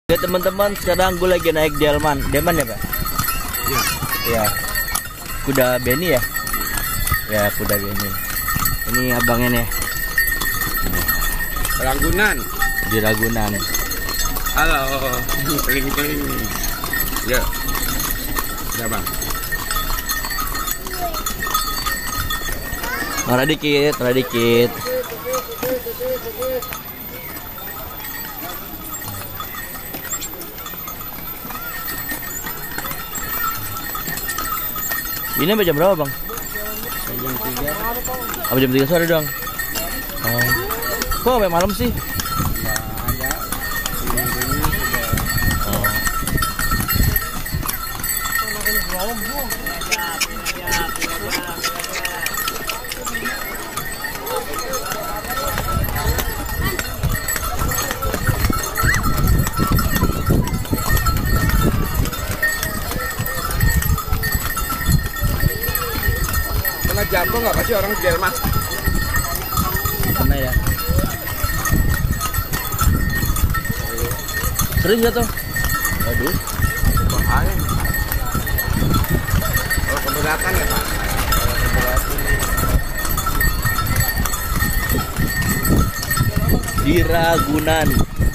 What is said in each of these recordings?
Ya teman-teman, sekarang gue lagi naik delman ya Pak? Iya. Ya. Kuda Beni ya? Ya kuda Beni. Ini abangnya nih. Ragunan. Di Ragunan. Halo. Keling-keling. Ya. Ya bang. Marah dikit, marah dikit. Ini sampai jam berapa bang? Jam 3. Apa jam 3 sore dong? Oh. Kok sampai malam sih? Ada. Oh. Pernah jatuh nggak pasti orang Jerman? Pernah ya? Sering jatuh? Waduh. Bahaya. Kalau keberatan ya pak? Kalau keberatan. Di Ragunan.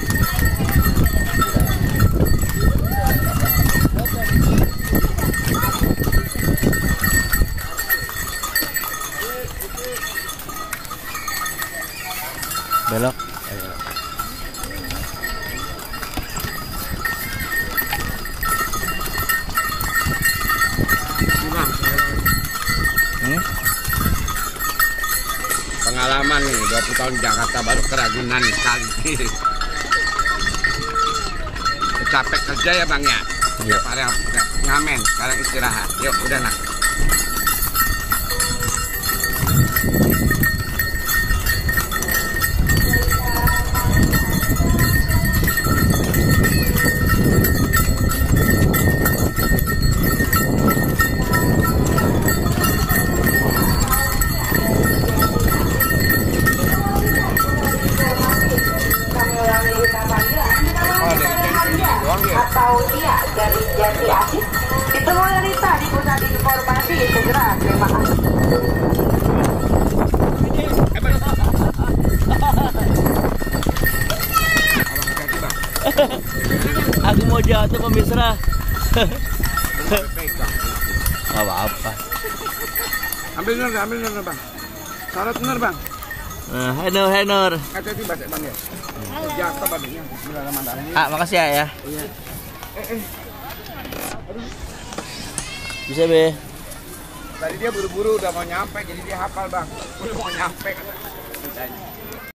Belok. Bang, Hmm? pengalaman nih 20 tahun di Jakarta baru ke Ragunan nih kali ini. Capek kerja ya bang ya? Iya. Tiap hari ngamen, sekarang istirahat. Yuk udah nak. Atau iya dari Jati Asih ditemui wanita di pusat informasi segera terima kasih. Aku mau jatuh pemirsa. Pegang. Gak apa-apa. Ambil nur bang. Salat nur bang. Hai Nur. Hati-hati basek bang ya. Jatuh badannya. Bismillahirrahmanirrahim. Ah, makasih ya. Iya. Bisa be. Tadi dia buru-buru udah mau nyampe, jadi dia hafal bang. Udah mau nyampe. Katanya.